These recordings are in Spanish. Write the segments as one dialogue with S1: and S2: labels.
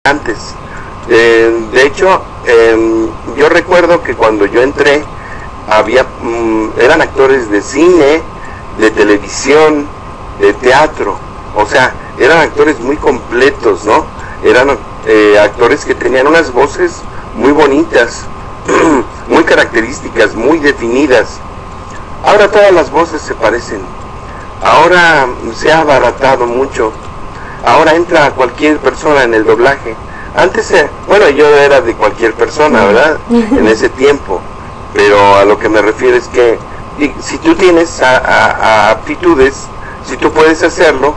S1: antes. De hecho, yo recuerdo que cuando yo entré había eran actores de cine, de televisión, de teatro, o sea, eran actores muy completos, ¿no? Eran actores que tenían unas voces muy bonitas, muy características, muy definidas. Ahora todas las voces se parecen. Ahora se ha abaratado mucho. Ahora entra cualquier persona en el doblaje. Antes, bueno, yo era de cualquier persona, ¿verdad? En ese tiempo. Pero a lo que me refiero es que si tú tienes aptitudes, si tú puedes hacerlo,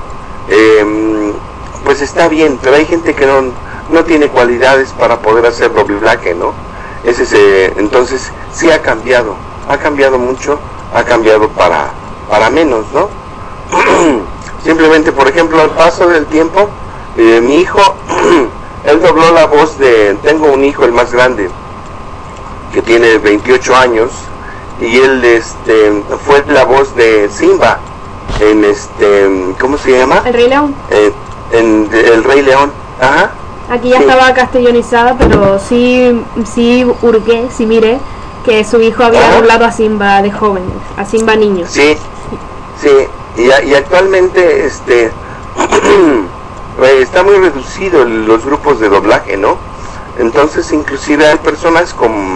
S1: pues está bien. Pero hay gente que no tiene cualidades para poder hacer doblaje, ¿no? Entonces sí ha cambiado mucho, ha cambiado para menos, ¿no? Simplemente, por ejemplo, al paso del tiempo, mi hijo, él dobló la voz tengo un hijo, el más grande, que tiene 28 años, y él fue la voz de Simba en ¿cómo se llama?
S2: El Rey León.
S1: En El Rey León, ajá.
S2: Aquí ya sí. Estaba castellanizada, pero sí hurgué, sí miré que su hijo había doblado a Simba de joven, a Simba niño.
S1: Sí, y actualmente está muy reducido los grupos de doblaje, ¿no? Entonces inclusive hay personas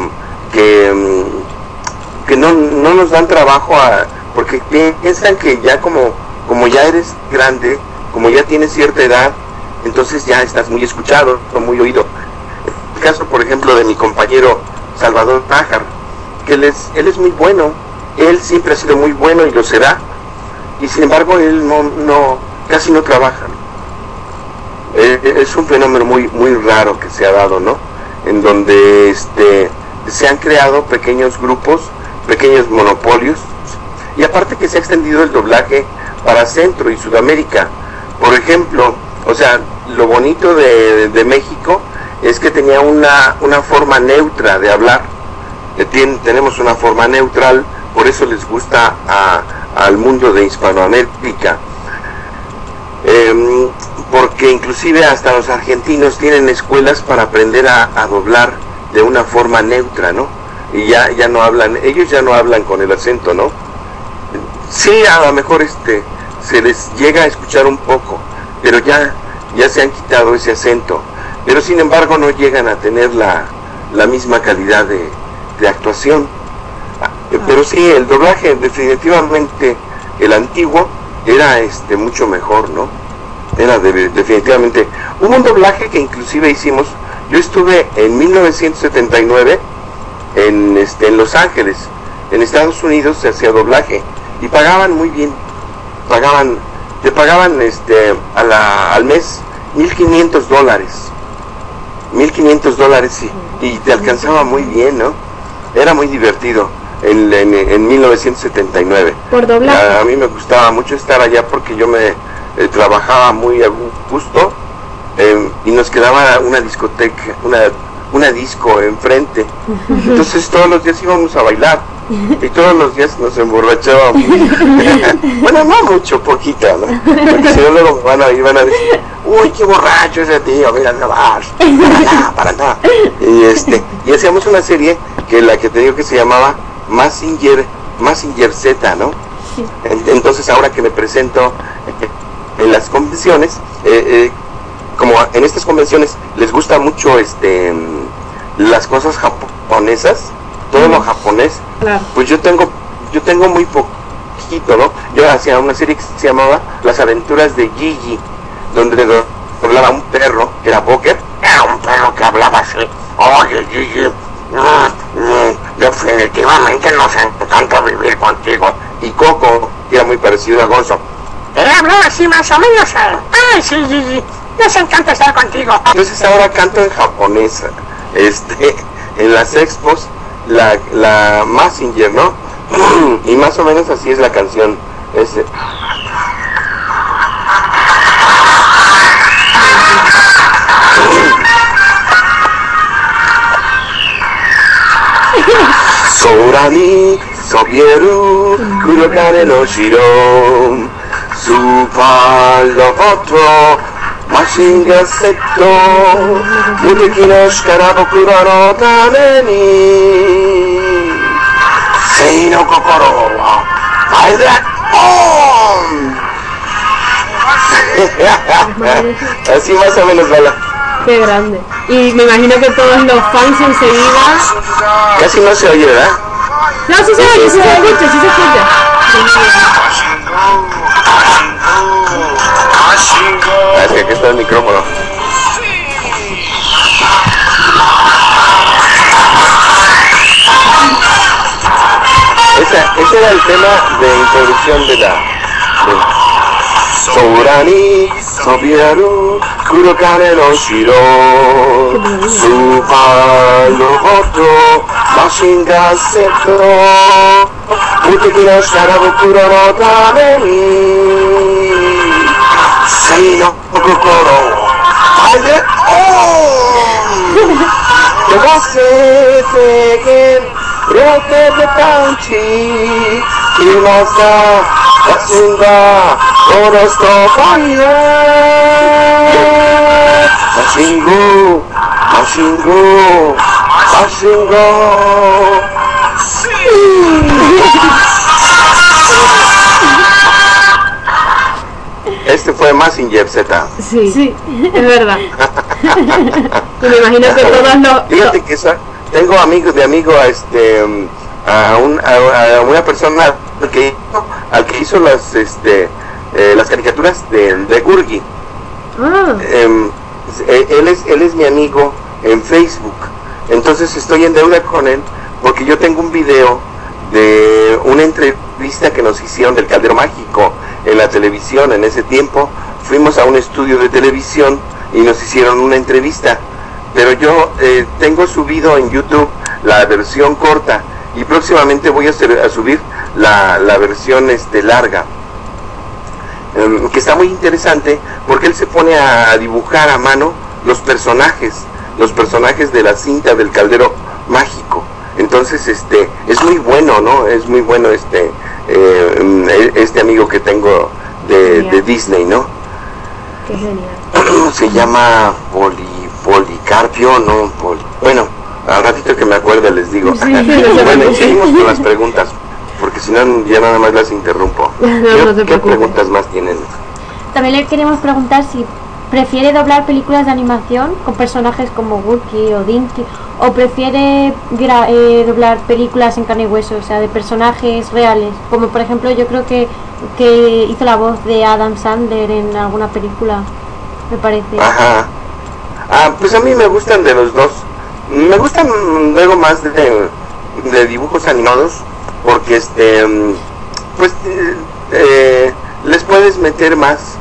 S1: que no nos dan trabajo porque piensan que ya como ya eres grande, como ya tienes cierta edad, entonces ya estás muy escuchado, muy oído. El caso, por ejemplo, de mi compañero Salvador Nájar, que él es muy bueno, él siempre ha sido muy bueno y lo será, y sin embargo él casi no trabaja. Es un fenómeno muy raro que se ha dado, ¿no? En donde se han creado pequeños grupos, pequeños monopolios, y aparte que se ha extendido el doblaje para Centro y Sudamérica. Por ejemplo, o sea, lo bonito de México es que tenía una forma neutra de hablar. Tenemos una forma neutral, por eso les gusta al mundo de Hispanoamérica. Porque inclusive hasta los argentinos tienen escuelas para aprender a doblar de una forma neutra, ¿no? Y ya no hablan, ellos ya no hablan con el acento, ¿no? Sí, a lo mejor se les llega a escuchar un poco, pero ya se han quitado ese acento, pero sin embargo no llegan a tener la misma calidad de actuación. Pero sí, el doblaje definitivamente, el antiguo era mucho mejor, ¿no? Era definitivamente. Hubo un doblaje que inclusive hicimos, yo estuve en 1979 en Los Ángeles, en Estados Unidos, se hacía doblaje y pagaban muy bien, te pagaban al mes $1,500, y te alcanzaba muy bien, ¿no? Era muy divertido en 1979.
S2: Por doblaje.
S1: A mí me gustaba mucho estar allá porque yo me trabajaba muy a gusto, y nos quedaba una discoteca, una disco enfrente. Entonces todos los días íbamos a bailar y todos los días nos emborrachábamos. Bueno, no mucho, poquito, ¿no? Porque si no luego van a decir, uy, qué borracho ese tío, mira, no vas, para nada. Y hacíamos una serie la que te digo que se llamaba Mazinger Z, ¿no? Entonces ahora que me presento en las convenciones, como en estas convenciones les gusta mucho las cosas japonesas, todo lo japonés,
S2: claro.
S1: Pues yo tengo muy poquito, ¿no? Yo hacía una serie que se llamaba Las Aventuras de Gigi, donde hablaba un perro que era Boker, era un perro que hablaba así, oye Gigi, definitivamente nos encanta vivir contigo. Y Coco, que era muy parecido a Gonzo,
S3: él habló así más o menos, ay sí, nos encanta estar contigo.
S1: Entonces ahora canto en japonés, en las expos, la Mazinger, ¿no? Y más o menos así es la canción. Sora ni sobieru kurokare no shiro, Supa lo otro Machine Gun Seto, Muteki no Shikara Bokuro no Tame ni Sei no Kokoro wa Fire that on. Así más o menos va la...
S2: Qué grande. Y me imagino que todos los fans enseguida...
S1: Casi no se oye, ¿verdad?
S2: No, sí se oye, sí se escucha, sí se escucha.
S1: Es que aquí está el micrófono. Ese era el tema de introducción de la... Sourani, Sobiaru, Kurokane no Shiro, Super Roboto, Machine Gun Seto, Muteki no Shikara Bokuro no Tame ni Sei no Kokoro Fire on. The bosses again, rotate the bounty, Kimasa, Masinga, Oro stop fire. Mashingo, Mashingo, Mashingo. Este fue Mazinger Z.
S2: Sí, sí, es verdad. Y me imagino que todos los...
S1: Fíjate que tengo amigos de amigo a una persona al que hizo las caricaturas de Gurgi. Él es mi amigo en Facebook. Entonces estoy en deuda con él porque yo tengo un video de una entrevista que nos hicieron del Caldero Mágico en la televisión. En ese tiempo fuimos a un estudio de televisión y nos hicieron una entrevista, pero yo tengo subido en YouTube la versión corta y próximamente voy a subir la versión larga, que está muy interesante porque él se pone a dibujar a mano los personajes de la cinta del Caldero Mágico. Entonces es muy bueno, ¿no? Es muy bueno este amigo que tengo de Disney, ¿no?
S2: Qué genial.
S1: Se llama Policarpio, ¿no? Bueno, al ratito que me acuerde les digo.
S2: Sí,
S1: bueno, y seguimos con las preguntas, porque si no ya nada más las interrumpo. ¿Qué preguntas más tienen?
S4: También le queremos preguntar si prefiere doblar películas de animación con personajes como Wookie o Dinky, o prefiere doblar películas en carne y hueso, o sea, de personajes reales, como por ejemplo yo creo que hizo la voz de Adam Sandler en alguna película, me parece.
S1: Ajá. Pues a mí me gustan de los dos. Me gustan luego más de dibujos animados, porque pues les puedes meter más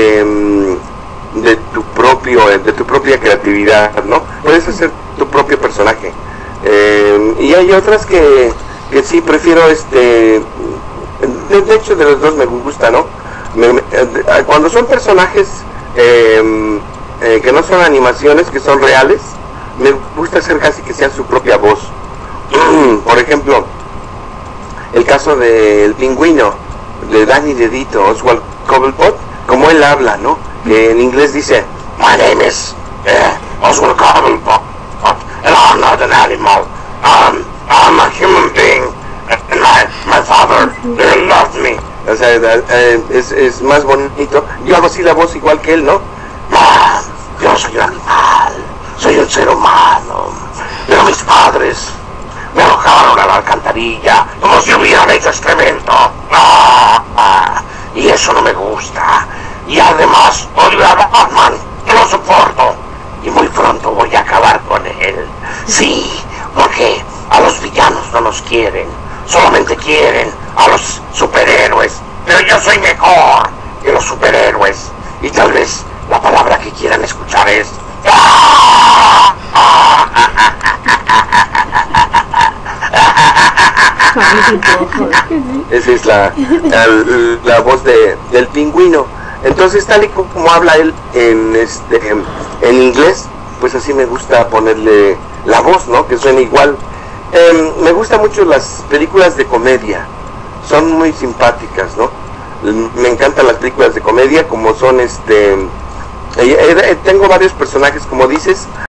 S1: de tu propia creatividad, ¿no? Puedes hacer tu propio personaje. Y hay otras que sí prefiero de hecho de los dos me gusta, ¿no? Cuando son personajes que no son animaciones, que son reales, me gusta hacer casi que sea su propia voz. Por ejemplo, el caso del pingüino de Danny DeVito, Oswald Cobblepot, como él habla, ¿no? Que en inglés dice, "My name is Oswald Cobblepot, and I'm not an animal. I'm a human being, and my father loved me." O sea, es más bonito. Yo hago así la voz igual que él, ¿no? Yo soy un animal, soy un ser humano, pero mis padres me arrojaron a la alcantarilla como si hubieran hecho excremento. Y eso no me gusta. Y además odio a Batman, no lo soporto. Y muy pronto voy a acabar con él. Sí, porque a los villanos no los quieren, solamente quieren a los superhéroes. Pero yo soy mejor que los superhéroes. Y tal vez la palabra que quieran escuchar es... Esa es la voz del pingüino. Entonces, tal y como habla él en inglés, pues así me gusta ponerle la voz, ¿no? Que suene igual. Me gustan mucho las películas de comedia, son muy simpáticas, ¿no? Me encantan las películas de comedia, como son Tengo varios personajes, como dices,